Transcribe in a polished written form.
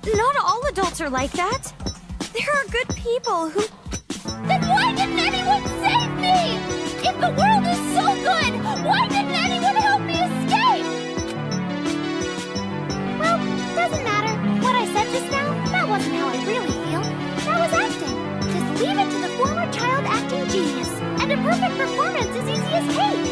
Not all adults are like that. There are good people who... Then why didn't anyone save me? If the world is so good, why didn't anyone help me escape? Well, doesn't matter. What I said just now, that wasn't how I really feel. That was acting. Just leave it to the former child acting genius. And a perfect performance is easy as cake.